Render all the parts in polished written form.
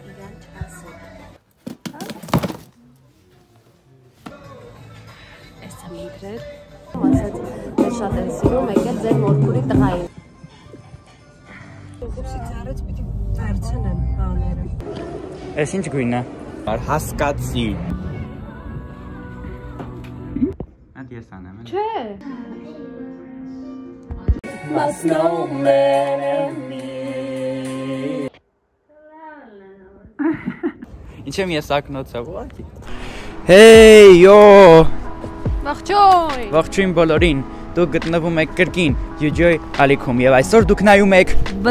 իրան չասեք։ Այս եմ ընտրել, ասաց, ես շատ եմ սիրում, եկել ձեր մորքուրի տղային։ Կուրսից առեց պիտի վերցնեմ բաները։ Այս ինչ գույն է։ Հասկացի։ Այդ ես անեմ։ Չէ։ Ինչ եմ ես ակնոցը ուղղակի։ Հեյ, յո։ Ողջույն։ Ողջույն բոլորին։ Դուք գտնվում եք կրկին Յուջոյ ալիքում եւ այսօր դուք նայում եք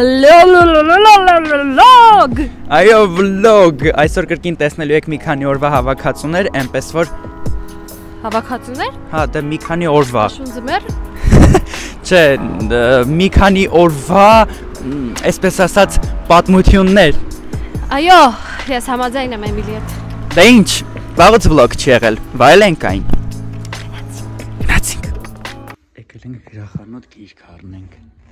Vlog։ Այո, vlog։ Այսօր կրկին տեսնելու եք մի քանի օրվա հավաքածուներ, այնպես որ Հավաքածուներ։ հա, դա մի քանի օրվա։ Շունձմեր։ Չէ, մի քանի օրվա, այսպես ասած, պատմություններ։ Այո, ես համաձայն եմ Էմիլի հետ։ Դե ինչ, վաղուց vlog չի եղել, վայելենք այն։ Գնացինք։ Եկել ենք գրախանութ գիրք առնենք։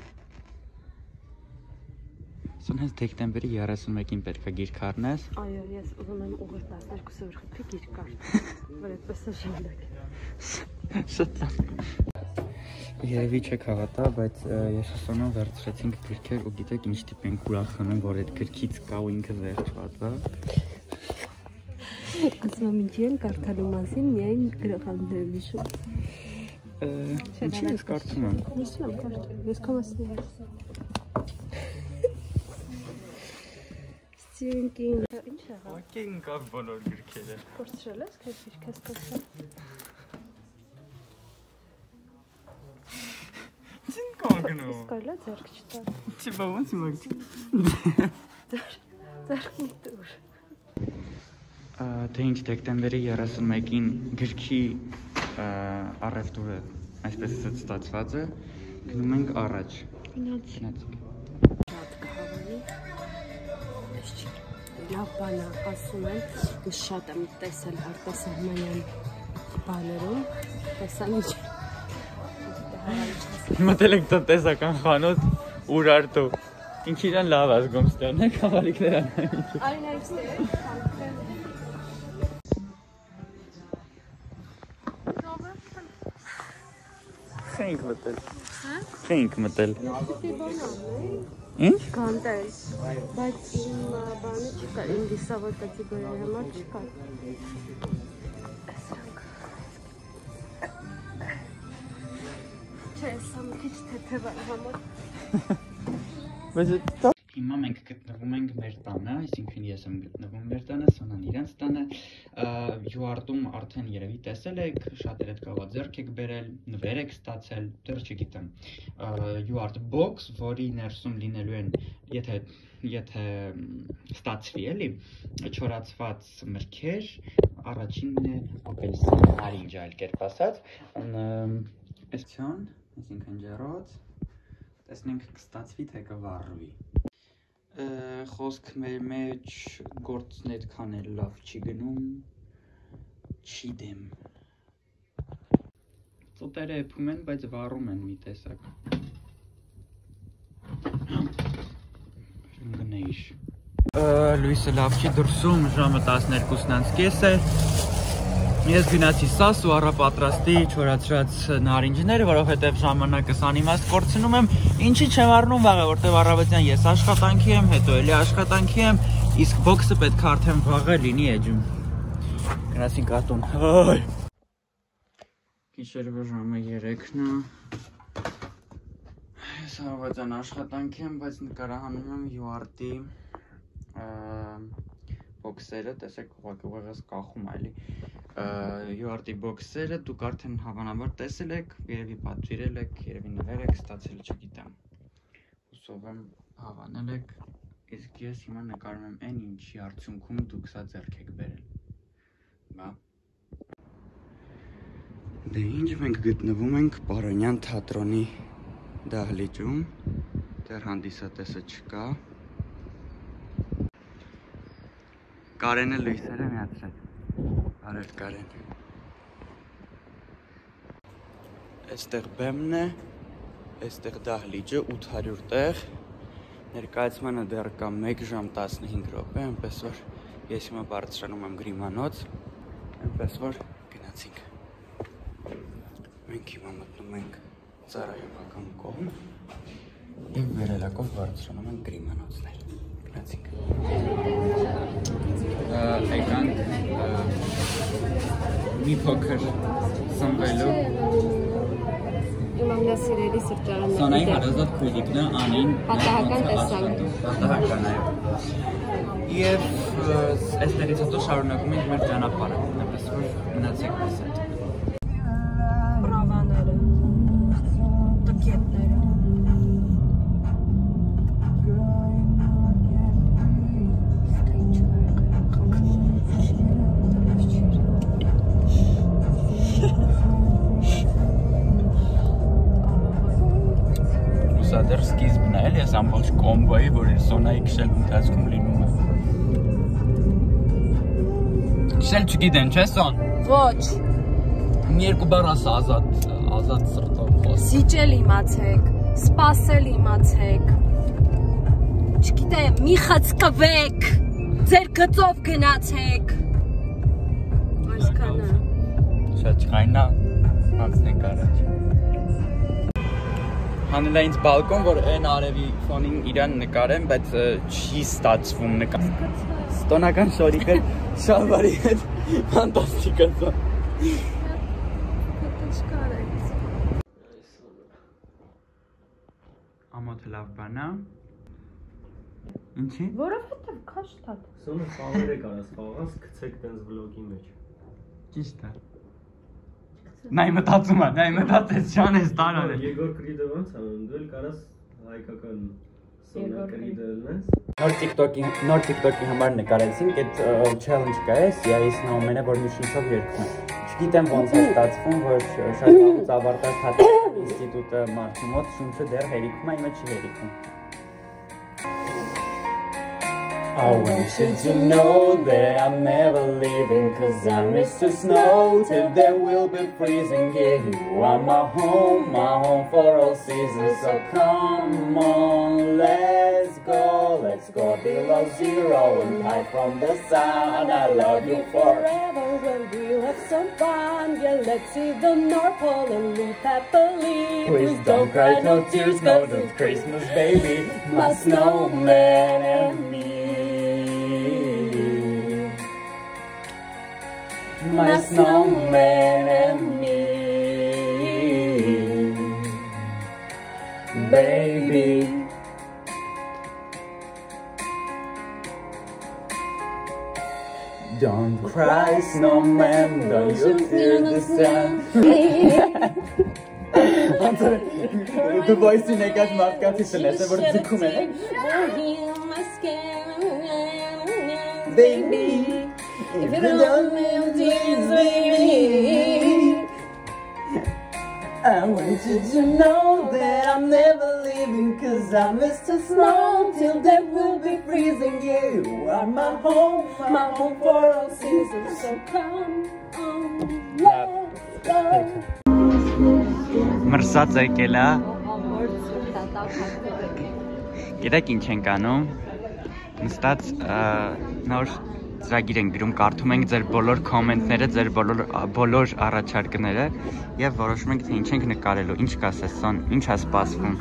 Սոն հենց դեկտեմբերի 31-ին պետք է գիրք առնես։ Այո, ես ուզում եմ ուղիղ 12-ը որ խփի գիրք կար, որ այդպես է ժամանակ։ Շատ Երևի չեք հավատա, բայց ես Սոնան վերցրեցինք գրքեր ու գիտեք ինչ տիպ ենք ուրախանում, որ այդ գրքից կա ու ինքը վերջված է։ Ասում եմ ինչի են կարդալու մասին, միայն գրախանութները հիշում։ Ինչի ես կարդում եմ։ Հիշում եմ կարդում, ես քո մասին եմ։ Stephen King, ինչ եղավ։ Ոկեյ ընկավ բոլոր գրքերը։ Կորցրել ես քեզ կորցրել։ Ինչ կանգնում։ Սկայլա ձեռք չտա։ Չի բա ոնց իմակ։ Ձեռք մի տուր։ Թե ինչ դեկտեմբերի 31-ին գրքի առևտուրը այսպես ասած ստացված է, գնում ենք առաջ։ Գնացինք։ Շատ կհավանի։ Ես չի։ Լավ բան է, ասում եմ, ես շատ եմ տեսել արտասահմանյան բաներում, տեսան ինչ։ Մտել ենք տնտեսական խանութ Ուրարտու։ Ինչ իրան լավ ազգում ստեղն է, կավալիքներ անայմ։ Այն այստեղ է, Խենք մտել։ Խենք մտել։ Ինչ? Կանտել, բայց իմ բանը չկար, իմ դիսավոր կատեգորիայի համար չկար։ Չէ, սա մի քիչ թեթև է համար։ Հիմա մենք գտնվում ենք մեր տանը, այսինքն ես եմ գտնվում մեր տանը, Սոնան իրենց տանը, Յուարտում արդեն երևի տեսել եք, շատեր հետ կարող ձեռք եք բերել, նվեր եք ստացել, դեռ չգիտեմ, Յուարտ box, որի ներսում լինելու են, եթե ստացվի էլի, չորացված մրգեր, առաջինն է ապելսին, նարինջ այլ կերպ ասած, այսինքն ջեռոց, տեսնենք կստացվի, թե կվառվի։ Խոսք մեր մեջ գործն այդքան էլ լավ չի գնում, չի դեմ։ Ծոտերը էփում են, բայց վառում են մի տեսակ։ Գնեիշ։ Լույսը լավ չի դրսում, ժամը 12:30 է։ Ես գնացի սաս ու առապատրաստի չորացրած նարինջները, որովհետև ժամանակս անիմաստ կորցնում եմ, ինչի չեմ առնում վաղը, որտև առավոտյան ես աշխատանքի եմ, հետո էլի աշխատանքի եմ, իսկ բոքսը պետք է արդեն վաղը լինի էջում։ Գնացինք ատուն։ Գիշերվա ժամը 3-ն է։ Ես առավոտյան աշխատանքի եմ, բայց նկարահանում եմ Յուարտի բոքսերը, տեսեք ուղղակի կախում այլի։ Յուարտի բոքսերը դուք արդեն հավանաբար տեսել եք, երևի պատվիրել եք, երևի նվեր եք ստացել, չգիտեմ։ Հուսով եմ հավանել եք, իսկ ես հիմա նկարում եմ այն ինչի արդյունքում դուք սա ձեռք եք բերել։ Բա։ Դե ինչ մենք գտնվում ենք Պարոնյան թատրոնի դահլիճում, դեռ հանդիսատեսը չկա։ Կարենը լույսերը միացրել։ Արև Կարեն։ Այստեղ բեմն է, այստեղ դահլիճը 800 տեղ, Ներկայացմանը դեռ կա 1 ժամ 15 րոպե, այնպես որ ես հիմա բարձրանում եմ գրիմանոց, այնպես որ գնացինք։ Մենք հիմա մտնում ենք ծառայողական կողմ և վերելակով բարձրանում ենք գրիմանոցներ։ Գնացինք։ Եկանք մի փոքր սնվելու Իմամյա սիրելի սրճարանը Սոնայի հարազատ քույրիկն է Անին պատահական տեսանք։ Պատահական է։ Եվ այստեղից հետո շարունակում ենք մեր ճանապարհը, այնպես որ մնացեք մեզ հետ։ Պրավաները, տքետները։ Դեռ սկիզբն է, ես ամբողջ կոմբոյի, որ Սոնայի քշելու ընթացքում լինում է։ Քշել չգիտեն, չէ Սոն։ Ոչ։ Մի երկու բառ ասա ազատ սրտով խոս։ Սիճել իմացեք, սպասել իմացեք։ Չգիտեմ, մի խցկվեք, ձեր գծով գնացեք։ Այսքանը։ Շատ չխայնա, անցնենք առաջ։ Հանել է ինձ բալկոն, որ այն արևի ֆոնին իրան նկարեմ, բայց չի ստացվում նկար։ Ստոնական շորիկը շալվարի հետ ֆանտաստիկ է։ Ամոթը լավ բան է։ Ինչի՞։ Որովհետև քաշտատ։ Սոնը խաղերը կարաս խաղաս, գցեք տենց վլոգի մեջ։ Ճիշտ է։ Նայ մտածում է, նայ մտածեց Ջան էս տարան է։ Եգոր Կրիդը ոնց անում, դու էլ կարաս հայկական Սոնա Կրիդը լնես։ Նոր TikTok-ի համար նկարեցինք, այդ challenge կա է, CIS նոմենը, որ մի շունչով երգում է։ Չգիտեմ ոնց է ստացվում, որ շատ լավից ավարտած Հատկական ինստիտուտը մարդու մոտ շունչը դեռ հերիքում է, իմը չի հերիքում։ I want you to know that I'm never leaving, 'cause I miss the snow till there will be freezing. Yeah, you are my home for all seasons. So come on, let's go below zero and hide from the sun. I love you forever when we'll have some fun. Yeah, let's see the North Pole and live happily. Please don't cry, no tears, no, it's Christmas, baby. My snowman and me. My snowman and me, baby. Don't cry, snowman, don't you feel the sun? The voice in a cat market is an essay for the baby. If you don't please baby, I want you to know that I'm never leaving, 'cause I miss the snow till there will be freezing. You are my home for all seasons. So come on, let's go. Մրսած եկել է։ Գիտեք ինչ ենք անում։ Նստած նոր ծրագիր ենք գրում, կարդում ենք ձեր բոլոր կոմենտները, ձեր բոլոր առաջարկները եւ որոշում ենք թե ինչ ենք նկարելու։ Ինչ կասես Սոն, ինչ է սպասվում։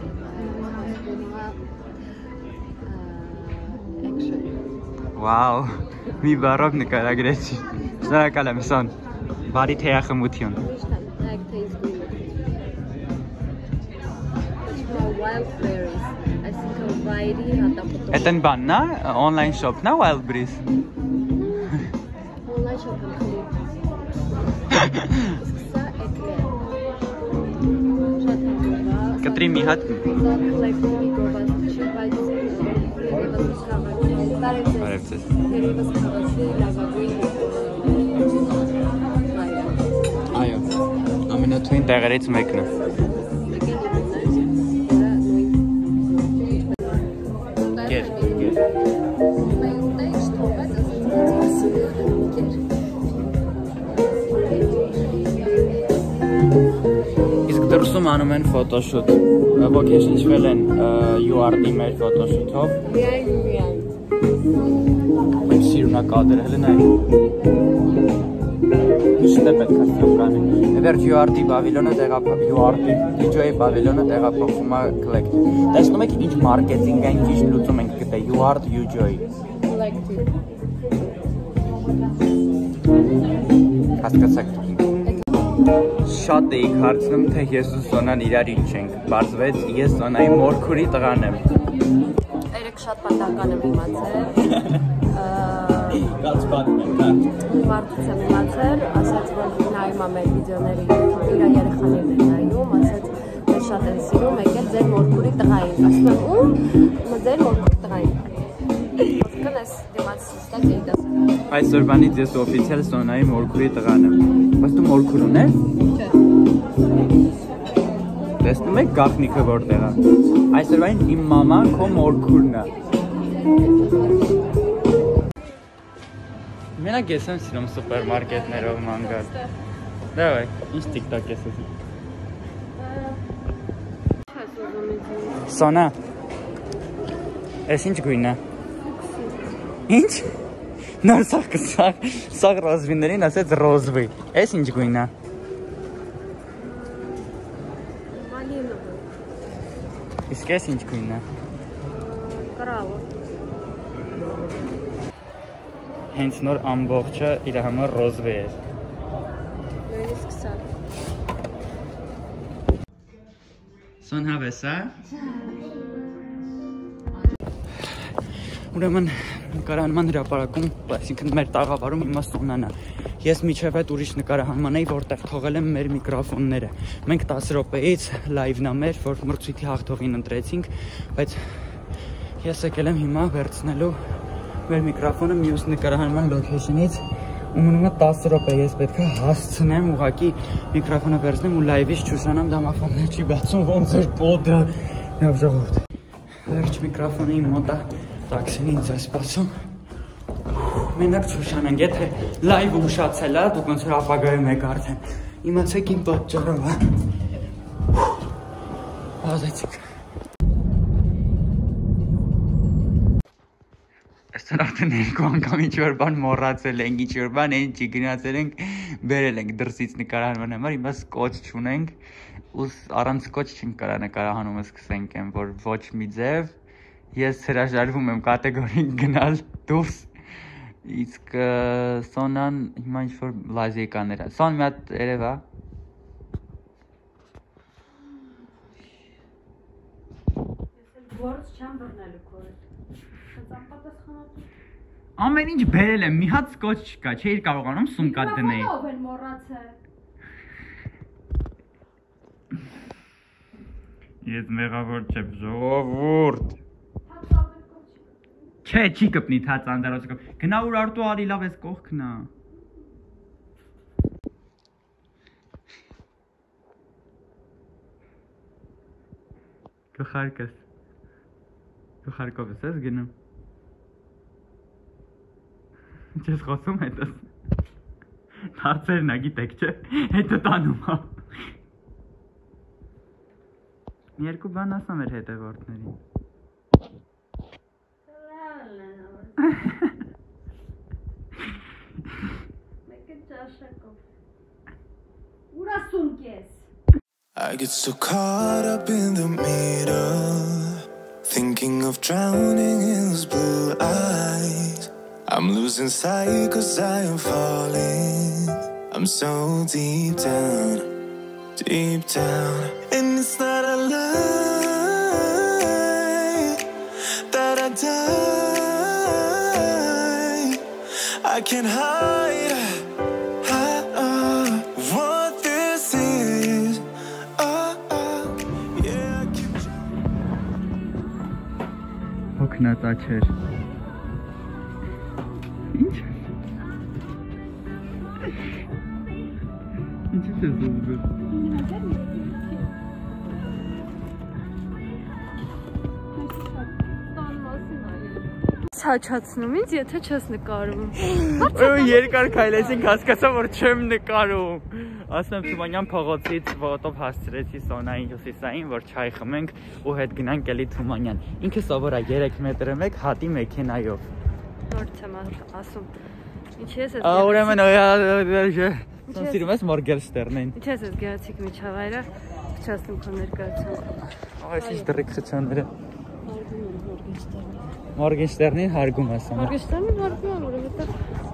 Վաու, մի բառով նկարագրեցի։ Շնորհակալ եմ Սոն։ Բարի թեյախմություն։ Это бан, на? Онлайн шоп, на Wildberries? Онлайн շոփ եմ խլի։ Սա էկլեր։ Շատ հանդիպա։ Կտրի մի հատ։ Սա կլեկտի գովաց չի, բայց երևս քաղաքի։ Բարևձեզ։ Երևս քաղաքի լավագույն վայրը։ Այո, ամենաթույն տեղերից մեկն է։ Ուսում անում են ֆոտոշութ։ Ոգեշնչվել են UR-ի մեր ֆոտոշութով։ Միայն։ Իմ սիրունակադրը հենց այն։ Շուտ է պետք է կանի։ Վերջ UR-ի պավիլոնը DJ-ի պավիլոնը տեղափոխվում է Collective։ Տեսնում եք ինչ մարքեթինգ են ճիշտ լուծում ենք գտե UR UJ-ի։ Collective։ Հասկացաք։ Շատ էիք հարցնում, թե ես ու Սոնան իրար ինչ ենք։ Բարձվեց, ես Սոնայի մորքուրի տղան եմ։ Երեք շատ պատահական եմ իմացել։ Գաց պատմեմ, հա։ Մարդուց եմ իմացել, ասաց, որ նայում է մեր վիդեոները, իր երեխաներն են նայում, ասաց, որ շատ են սիրում, եկել ձեր մորքուրի տղային։ Ասում եմ, ում? Ձեր մորքուրի տղային։ Ոսկն ես դիմացիստա ձեյդ ասել։ Այսօրվանից ես օֆիցիալ Սոնայի մորքուրի տղան եմ։ Բայց դու մորքուր ունես։ Չէ։ Տեսնում եք գաղտնիքը որտեղ է։ Այսօրվանից իմ մաման քո մորքուրն է։ Մենակ ես եմ սիրում սուպերմարկետներով ման գալ։ Դավայ, ինչ TikTok ես ուզում։ Սոնա։ Էս ինչ գույն է։ Ինչ։ Նոր սաղ ռոզվիներին ասեց ռոզվի։ Էս ինչ գույն է։ Իսկ էս ինչ գույն է։ Կրալը։ Հենց նոր ամբողջը իր համար ռոզվի է։ Նույնիսկ սա։ Սոն հավես, հա։ Ուրեմն նկարահանման հրապարակում, այսինքն մեր տաղավարում հիմա Սոնան է։ Ես միջև այդ ուրիշ նկարահանման էի, որտեղ թողել եմ մեր միկրոֆոնները։ Մենք 10 րոպեից լայվն է մեր, որ մրցույթի հաղթողին ընտրեցինք, բայց ես եկել եմ հիմա վերցնելու մեր միկրոֆոնը մյուս նկարահանման լոքեյշնից ու մնում է 10 րոպե, ես պետք է հասցնեմ ուղղակի միկրոֆոնը վերցնեմ ու լայվից չուշանամ, դամախոններ չի բացում, ոնց էր պոդը։ Լավ ժողովուրդ։ Վերջ միկրոֆոնը իմ մոտ է, տաքսին ինձ է սպասում։ Մենակ չուշանանք, եթե լայվը ուշացել է, դուք ոնց որ ապագայում եք արդեն։ Իմացեք իմ պատճառով, հա։ Բազեցիք։ Այսօր արդեն երկու անգամ ինչ-որ բան մոռացել ենք, ինչ-որ բան են չի գնացել ենք, բերել ենք դրսից նկարահանման համար, հիմա սկոչ չունենք, ու առանց սկոչ չենք կարա նկարահանումը սկսենք եմ, որ ոչ մի ձև, ես հրաժարվում եմ կատեգորիկ գնալ դուրս, իսկ Սոնան հիմա ինչ-որ լազիկաներ է, Սոն մի հատ երև է։ Գործ չեմ բռնելու քորը։ Ամեն ինչ բերել եմ, մի հատ սկոչ չկա, չէիր կարողանում սումկա դնել։ Ով են մոռացել։ Ես մեղավոր չեմ, ժողովուրդ։ Չէ, չի կպնի թաց անձարոցկով։ Գնա ուր արտու արի լավ ես կողքն է։ Գլխարկս։ Գլխարկով ես գնում։ Ինչ ես խոսում հետս։ Հարցերն է գիտեք, չէ, հետը տանում է։ Մի երկու բան ասամ էր հետևորդներին։ I get so caught up in the middle, thinking of drowning in those blue eyes. I'm losing sight 'cause I am falling. I'm so deep down, and it's not a lie that I die. I can't hide what this is. Yeah, I keep Հոգնածաչեր։ Ինչ ես ուզում։ Սաչացնում ինձ, եթե չես նկարում։ Երկար քայլեցինք, հասկացա, որ չեմ նկարում։ Ասեմ Թումանյան փողոցից ոտով հասցրեցի Սոնային Հյուսիսային, որ չայ խմենք ու հետ գնանք էլի Թումանյան։ Ինքը սովոր է 3 մետրը մեկ հատի մեքենայով։ Նորից եմ ասում։ Ինչի՞ ես ես։ Ուրեմն սիրում ես Մորգենշտերնին։ Ինչի՞ ես ես գեղեցիկ միջավայրը։ Փչացնում քո ներկայացում։ Այս ինչ դրիկ խցանները։ Մորգենշտերնին հարգում ես։ Մորգենշտերնին հարգում եմ, որովհետև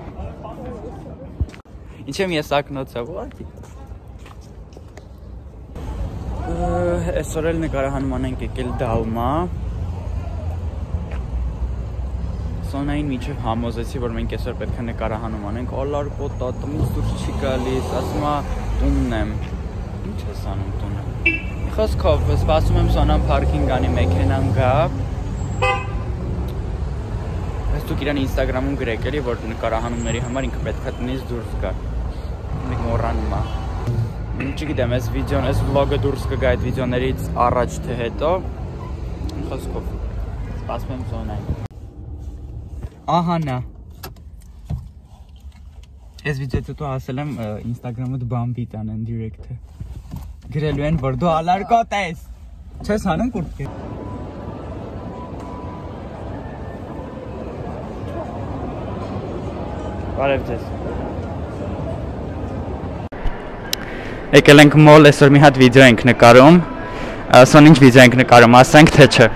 Ինչ եմ ես ակնոցը, ուղղակի։ Այսօր էլ նկարահանման ենք եկել Դալմա։ Սոնային միջև համոզեցի, որ մենք այսօր պետք է նկարահանում անենք, ալարկոտա, տնից դուրս չի գալիս, ասում է տունն եմ։ Ինչ ես անում տունը։ Մի խոսքով, սպասում եմ Սոնան փարքինգ անի մեքենան գա։ Ես դուք իրան Instagram-ում գրեք էլի, որ նկարահանումների համար ինքը պետք է տնից դուրս գա։ Մենք մոռանում է։ Չգիտեմ, այս վիդեոն, այս վլոգը դուրս կգա այդ վիդեոներից առաջ թե հետո։ Մի խոսքով, սպասում եմ Սոնային։ Ահա նա։ Այս վիդեոից հետո ասել եմ Instagram-ը բամբի տանեն դիրեկտը։ Գրելու են, որ դու ալարկոտ ես։ Չես հանում կուրտքի։ Բարև ձեզ։ Եկել ենք մոլ, այսօր մի հատ վիդեո ենք նկարում։ Սոն ինչ վիդեո ենք նկարում, ասենք թե չէ։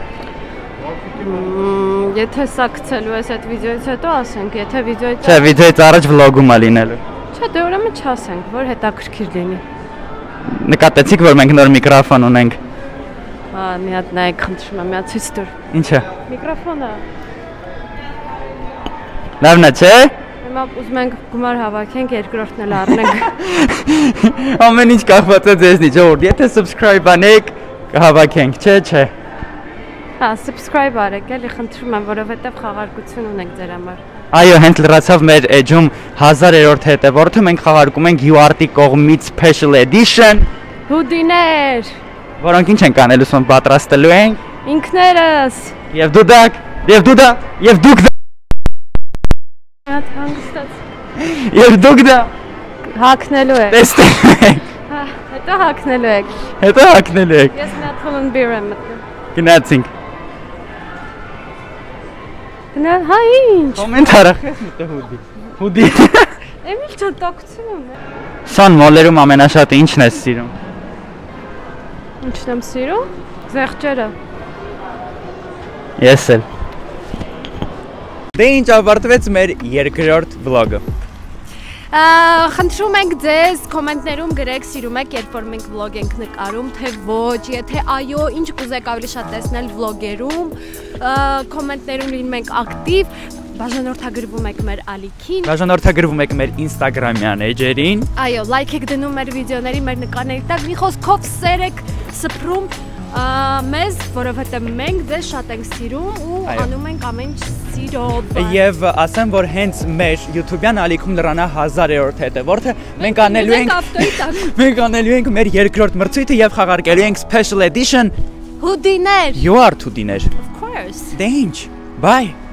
Եթե սա գցելու ես այդ վիդեոից հետո ասենք, եթե վիդեոից Չէ, վիդեոից առաջ վլոգում է լինելու։ Չէ, դե ուրեմն չասենք, որ հետաքրքիր լինի։ Նկատեցիք, որ մենք նոր միկրոֆոն ունենք։ Մի հատ նայեք, խնդրում եմ, մի հատ ցույց տուր։ Ինչը։ Միկրոֆոնը։ Լավն է, չէ։ Հիմա ուզում ենք գումար հավաքենք, երկրորդն էլ առնենք։ Ամեն ինչ կախված է ձեզնից, ժողովուրդ, եթե subscribe անեք, կհավաքենք, չէ։ Հա, subscribe արեք, էլի խնդրում եմ, որովհետև խաղարկություն ունենք ձեր համար։ Այո, հենց լրացավ մեր էջում 1000-րդ հետևորդը, մենք խաղարկում ենք UART-ի կողմից Special Edition Հուդիներ, որոնք ինչ ենք անելու, սոն պատրաստելու ենք։ ինքներս։ Եվ դու դակ, եւ դու դա, եւ դուք դա։ Հատ հանգստած։ Եվ դուք դա Հակնելու եք։ տեսնելու եք։ Հա, հետո հակնելու եք։ Հետո հագնելու եք։ Ես մի հատ փոլն բիր եմ մտնում։ Գնացինք։ Հա, ինչ։ Կոմենտ արախես մտը հուդի։ Էմիլ ջան, տակցում եմ։ Սան մոլերում ամենաշատը ինչն ես սիրում։ Ինչն եմ սիրում։ Զեղչերը։ Ես էլ։ Դե ինչ ավարտվեց մեր երկրորդ վլոգը։ Խնդրում ենք ձեզ կոմենտներում գրեք, սիրում եք, երբ որ մենք վլոգ ենք նկարում, թե ոչ, եթե այո, ինչ կուզեք ավելի շատ տեսնել վլոգերում, կոմենտներում լինում ենք ակտիվ, բաժանորդագրվում եք մեր ալիքին, Բաժանորդագրվում եք մեր Instagram-յան էջերին։ այո, լայք եք դնում մեր վիդեոների, մեր նկարների տակ, մի խոսքով սեր եք սփռում մեզ, որովհետև մենք ձեզ շատ ենք սիրում ու անում ենք ամեն ինչ սիրով։ Եվ ասեմ, որ հենց մեր YouTube-յան ալիքում լրանա 1000-րդ հետևորդը, մենք անելու ենք մեր երկրորդ մրցույթը եւ խաղարկելու ենք Special Edition Հուդիներ։ UART հուդիներ։ Of course. Դե ինչ, bye։